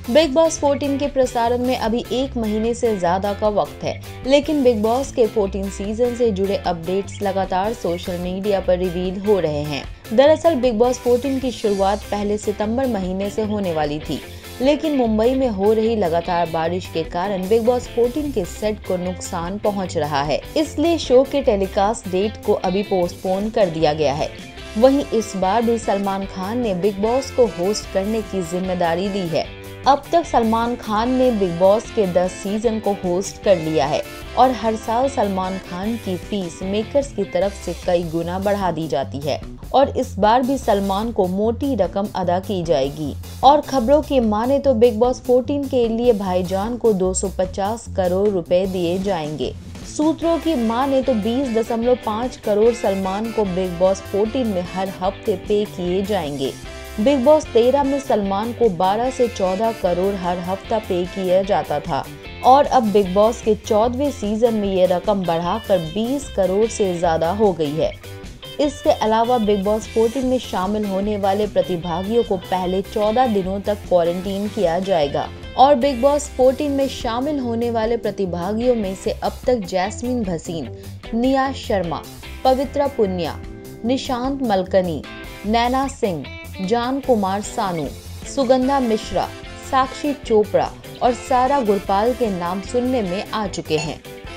Big boss 14 के प्रसारण में अभी 1 महीने से ज्यादा का वक्त है, लेकिन बिग बॉस के 14 सीजन से जुड़े अपडेट्स लगातार सोशल मीडिया पर रिवील हो रहे हैं। दरअसल बिग बॉस 14 की शुरुआत पहले सितंबर महीने से होने वाली थी, लेकिन मुंबई में हो रही लगातार बारिश के कारण बिग बॉस 14 के सेट को नुकसान पहुंच रहा है, इसलिए शो के टेलीकास्ट डेट को अभी पोस्टपोन कर दिया गया है। वहीं इस बार भी सलमान खान ने बिग बॉस को होस्ट करने की जिम्मेदारी ली है। अब तक सलमान खान ने बिग बॉस के 10 सीजन को होस्ट कर लिया है और हर साल सलमान खान की फीस मेकर्स की तरफ से कई गुना बढ़ा दी जाती है और इस बार भी सलमान को मोटी रकम अदा की जाएगी। और खबरों की माने तो बिग बॉस 14 के लिए भाईजान को 250 करोड़ रुपए दिए जाएंगे। सूत्रों की माने तो 20.5 करोड़ सलमान को बिग बॉस 14 में हर हफ्ते पे किए जाएंगे। बिग बॉस 13 में सलमान को 12 से 14 करोड़ हर हफ्ता पे किया जाता था और अब बिग बॉस के 14वें सीजन में ये रकम बढ़ाकर 20 करोड़ से ज्यादा हो गई है। इसके अलावा बिग बॉस 14 में शामिल होने वाले प्रतिभागियों को पहले 14 दिनों तक क्वारंटीन किया जाएगा और बिग बॉस 14 में शामिल होने वाले प्रतिभागियों में से अब तक जैस्मीन भसीन, निया शर्मा, पवित्रा पुनिया, निशांत मलकनी, नैना सिंह, जान कुमार सानू, सुगंधा मिश्रा, साक्षी चोपड़ा और सारा गुरपाल के नाम सुनने में आ चुके हैं।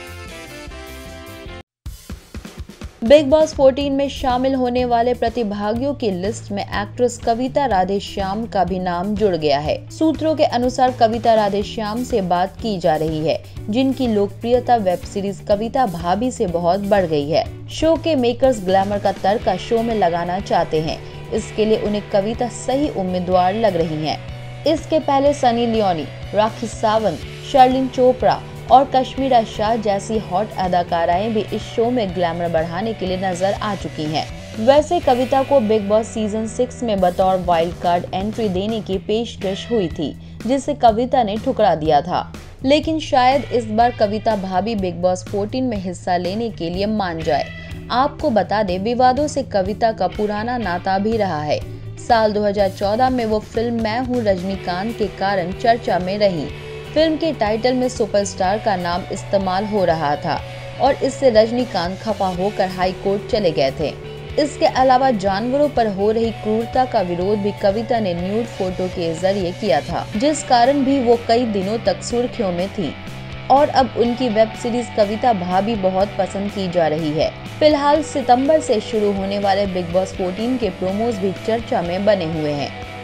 बिग बॉस 14 में शामिल होने वाले प्रतिभागियों की लिस्ट में एक्ट्रेस कविता राधेश्याम का भी नाम जुड़ गया है। सूत्रों के अनुसार कविता राधेश्याम से बात की जा रही है, जिनकी लोकप्रियता वेब सीरीज कविता भाभी से बहुत बढ़ गई है। शो के मेकर्स ग्लैमर का तड़का शो में लगाना चाहते हैं, इसके लिए उन्हें कविता सही उम्मीदवार लग रही हैं। इसके पहले सनी लियोनी, राखी सावंत, शर्लिन चोपड़ा और कश्मीरा शाह जैसी हॉट अदाकाराएं भी इस शो में ग्लैमर बढ़ाने के लिए नजर आ चुकी हैं। वैसे कविता को बिग बॉस सीजन 6 में बतौर वाइल्ड कार्ड एंट्री देने की पेशकश हुई थी, जिसे कविता ने ठुकरा दिया था, लेकिन शायद इस बार कविता भाभी बिग बॉस 14 में हिस्सा लेने के लिए मान जाए। आपको बता दें, विवादों से कविता का पुराना नाता भी रहा है। साल 2014 में वो फिल्म मैं हूँ रजनीकांत के कारण चर्चा में रही। फिल्म के टाइटल में सुपरस्टार का नाम इस्तेमाल हो रहा था और इससे रजनीकांत खफा होकर हाई कोर्ट चले गए थे। इसके अलावा जानवरों पर हो रही क्रूरता का विरोध भी कविता ने न्यूड फोटो के जरिए किया था, जिस कारण भी वो कई दिनों तक सुर्खियों में थी और अब उनकी वेब सीरीज कविता भाभी बहुत पसंद की जा रही है। फिलहाल सितंबर से शुरू होने वाले बिग बॉस 14 के प्रोमोज भी चर्चा में बने हुए हैं।